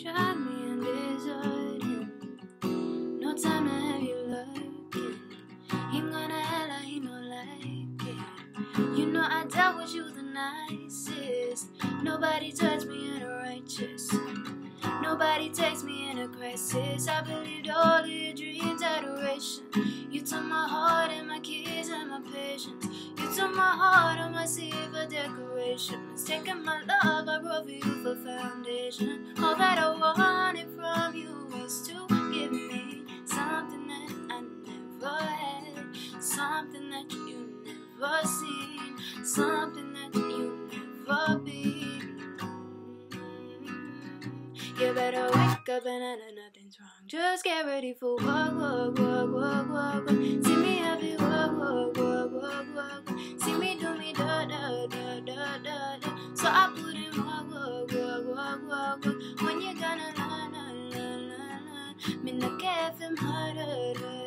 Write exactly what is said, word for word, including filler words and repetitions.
drive me and deserting. No time to have you lurking. Him gonna hella, he no like it. You know I dealt with you the nicest. Nobody touched me in a righteous. Nobody takes me in a crisis. I believed all of your dreams, adoration. You took my heart and my keys and my patience. You took my heart and my seed for decoration. It's taking my love, I wrote for you for foundation. All that I wanted from you was to give me something that I never had, something that you never seen, something that you never been. You better wake up and I know nothing's wrong. Just get ready for walk, walk, walk, walk, walk, walk. See me happy, walk, walk, walk, walk, walk. See me do me da da da da da da. So I put in walk, walk, walk, walk, walk, walk. When you gonna la la la la la. Me no care if I'm harder.